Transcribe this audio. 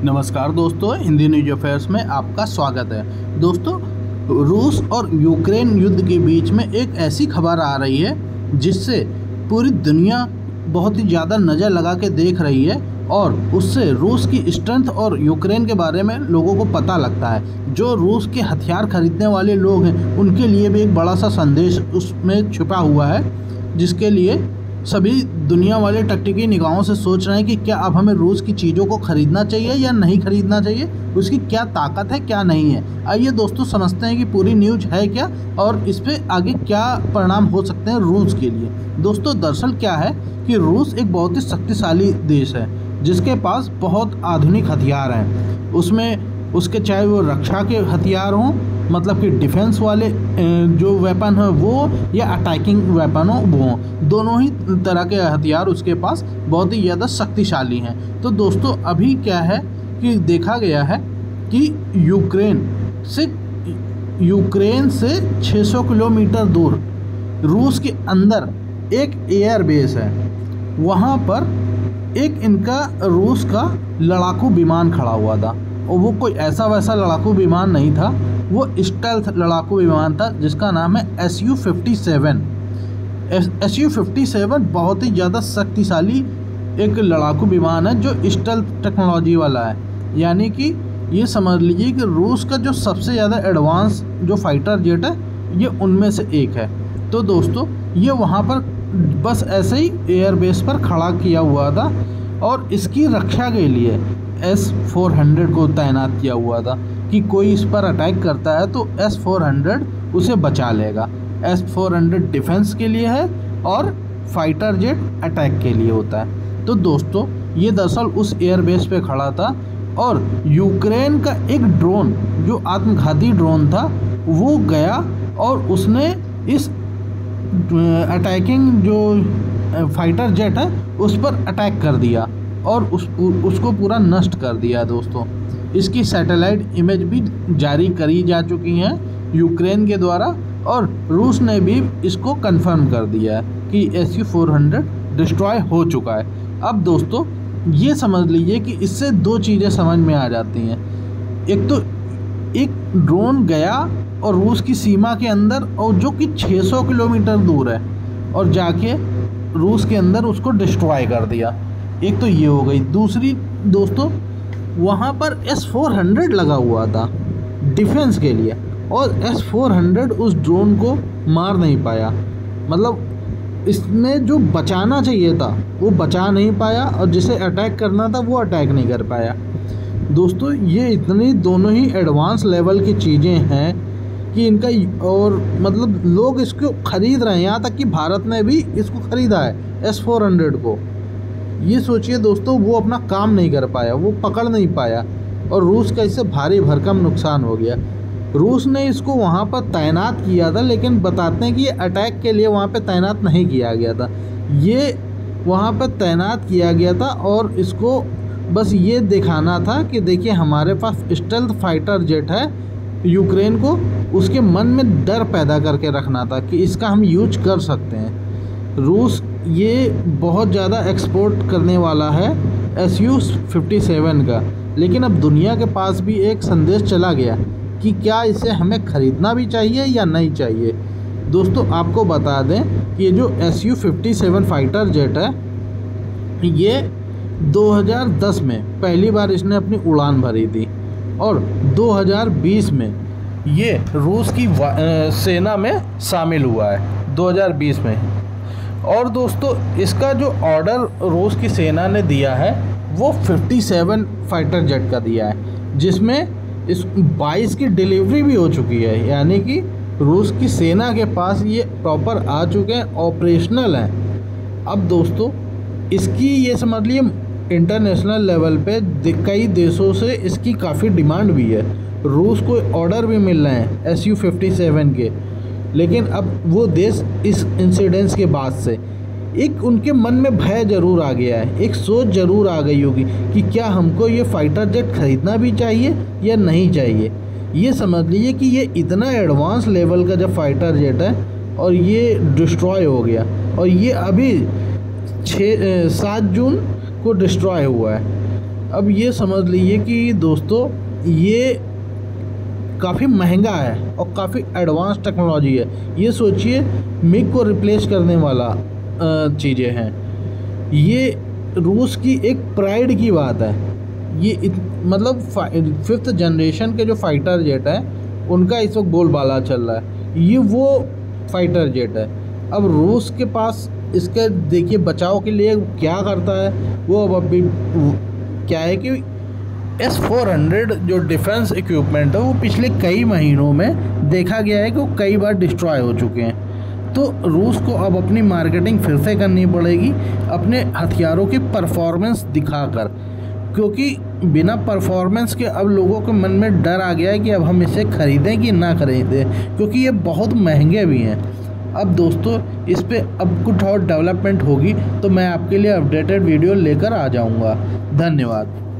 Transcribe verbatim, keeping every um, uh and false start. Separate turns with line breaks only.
नमस्कार दोस्तों, Hindi news affairs में आपका स्वागत है। दोस्तों, रूस और यूक्रेन युद्ध के बीच में एक ऐसी खबर आ रही है जिससे पूरी दुनिया बहुत ही ज़्यादा नज़र लगा के देख रही है और उससे रूस की स्ट्रेंथ और यूक्रेन के बारे में लोगों को पता लगता है। जो रूस के हथियार खरीदने वाले लोग हैं उनके लिए भी एक बड़ा सा संदेश उसमें छुपा हुआ है, जिसके लिए सभी दुनिया वाले टकटकी निगाहों से सोच रहे हैं कि क्या अब हमें रूस की चीज़ों को ख़रीदना चाहिए या नहीं ख़रीदना चाहिए, उसकी क्या ताकत है क्या नहीं है। आइए दोस्तों समझते हैं कि पूरी न्यूज़ है क्या और इस पे आगे क्या परिणाम हो सकते हैं रूस के लिए। दोस्तों, दरअसल क्या है कि रूस एक बहुत ही शक्तिशाली देश है जिसके पास बहुत आधुनिक हथियार हैं। उसमें उसके चाहे वो रक्षा के हथियार हों, मतलब कि डिफेंस वाले जो वेपन है वो, या अटैकिंग वेपन हो वो, दोनों ही तरह के हथियार उसके पास बहुत ही ज़्यादा शक्तिशाली हैं। तो दोस्तों, अभी क्या है कि देखा गया है कि यूक्रेन से यूक्रेन से छह सौ किलोमीटर दूर रूस के अंदर एक एयर बेस है। वहाँ पर एक इनका रूस का लड़ाकू विमान खड़ा हुआ था और वो कोई ऐसा वैसा लड़ाकू विमान नहीं था, वो स्टेल्थ लड़ाकू विमान था जिसका नाम है S U fifty seven. S U fifty seven बहुत ही ज़्यादा शक्तिशाली एक लड़ाकू विमान है जो स्टेल्थ टेक्नोलॉजी वाला है। यानी कि ये समझ लीजिए कि रूस का जो सबसे ज़्यादा एडवांस जो फाइटर जेट है ये उनमें से एक है। तो दोस्तों, ये वहाँ पर बस ऐसे ही एयरबेस पर खड़ा किया हुआ था और इसकी रक्षा के लिए एस फोर हंड्रेड को तैनात किया हुआ था कि कोई इस पर अटैक करता है तो एस फोर हंड्रेड उसे बचा लेगा। एस फोर हंड्रेड डिफेंस के लिए है और फाइटर जेट अटैक के लिए होता है। तो दोस्तों, ये दरअसल उस एयरबेस पे खड़ा था और यूक्रेन का एक ड्रोन जो आत्मघाती ड्रोन था वो गया और उसने इस अटैकिंग जो फाइटर जेट है उस पर अटैक कर दिया और उस उसको पूरा नष्ट कर दिया। दोस्तों, इसकी सैटेलाइट इमेज भी जारी करी जा चुकी हैं यूक्रेन के द्वारा और रूस ने भी इसको कंफर्म कर दिया है कि S U four hundred destroy हो चुका है। अब दोस्तों, ये समझ लीजिए कि इससे दो चीज़ें समझ में आ जाती हैं। एक तो एक ड्रोन गया और रूस की सीमा के अंदर, और जो कि छह सौ किलोमीटर दूर है, और जाके रूस के अंदर उसको डिस्ट्रॉय कर दिया। एक तो ये हो गई। दूसरी दोस्तों, वहाँ पर एस फोर हंड्रेड लगा हुआ था डिफेंस के लिए और एस फोर हंड्रेड उस ड्रोन को मार नहीं पाया। मतलब इसमें जो बचाना चाहिए था वो बचा नहीं पाया और जिसे अटैक करना था वो अटैक नहीं कर पाया। दोस्तों, ये इतनी दोनों ही एडवांस लेवल की चीज़ें हैं कि इनका, और मतलब लोग इसको ख़रीद रहे हैं, यहाँ तक कि भारत ने भी इसको ख़रीदा है एस फोर हंड्रेड को। ये सोचिए दोस्तों, वो अपना काम नहीं कर पाया, वो पकड़ नहीं पाया और रूस का इससे भारी भरकम नुकसान हो गया। रूस ने इसको वहाँ पर तैनात किया था, लेकिन बताते हैं कि ये अटैक के लिए वहाँ पे तैनात नहीं किया गया था। ये वहाँ पर तैनात किया गया था और इसको बस ये दिखाना था कि देखिए हमारे पास स्टेल्थ फाइटर जेट है। यूक्रेन को उसके मन में डर पैदा करके रखना था कि इसका हम यूज कर सकते हैं। रूस ये बहुत ज़्यादा एक्सपोर्ट करने वाला है एस यू फिफ्टी सेवन का, लेकिन अब दुनिया के पास भी एक संदेश चला गया कि क्या इसे हमें ख़रीदना भी चाहिए या नहीं चाहिए। दोस्तों, आपको बता दें कि ये जो S U fifty seven fighter jet है ये दो हज़ार दस में पहली बार इसने अपनी उड़ान भरी थी और दो हज़ार बीस में ये रूस की सेना में शामिल हुआ है, दो हज़ार बीस में। और दोस्तों, इसका जो ऑर्डर रूस की सेना ने दिया है वो सत्तावन फाइटर जेट का दिया है, जिसमें इस बाईस की डिलीवरी भी हो चुकी है। यानी कि रूस की सेना के पास ये प्रॉपर आ चुके हैं, ऑपरेशनल हैं। अब दोस्तों, इसकी ये समझ लिए इंटरनेशनल लेवल पे कई देशों से इसकी काफ़ी डिमांड भी है। रूस को ऑर्डर भी मिल रहे हैं एस यू फिफ्टी सेवन के, लेकिन अब वो देश इस इंसिडेंस के बाद से एक उनके मन में भय ज़रूर आ गया है, एक सोच ज़रूर आ गई होगी कि क्या हमको ये फाइटर जेट ख़रीदना भी चाहिए या नहीं चाहिए। ये समझ लीजिए कि ये इतना एडवांस लेवल का जब फाइटर जेट है और ये डिस्ट्रॉय हो गया, और ये अभी छः सात जून को डिस्ट्रॉय हुआ है। अब ये समझ लीजिए कि दोस्तों ये काफ़ी महंगा है और काफ़ी एडवांस टेक्नोलॉजी है। ये सोचिए मिग को रिप्लेस करने वाला चीज़ें हैं। ये रूस की एक प्राइड की बात है। ये इत, मतलब फिफ्थ जनरेशन के जो फाइटर जेट है उनका इस वक्त बोलबाला चल रहा है। ये वो फाइटर जेट है। अब रूस के पास इसके देखिए बचाव के लिए क्या करता है वो। अब अभी क्या है कि एस फोर हंड्रेड जो डिफेंस इक्विपमेंट है वो पिछले कई महीनों में देखा गया है कि वो कई बार डिस्ट्रॉय हो चुके हैं। तो रूस को अब अपनी मार्केटिंग फिर से करनी पड़ेगी अपने हथियारों की परफॉर्मेंस दिखाकर, क्योंकि बिना परफॉर्मेंस के अब लोगों के मन में डर आ गया है कि अब हम इसे ख़रीदें कि ना खरीदें, क्योंकि ये बहुत महंगे भी हैं। अब दोस्तों इस पे अब कुछ और डेवलपमेंट होगी तो मैं आपके लिए अपडेटेड वीडियो लेकर आ जाऊंगा। धन्यवाद।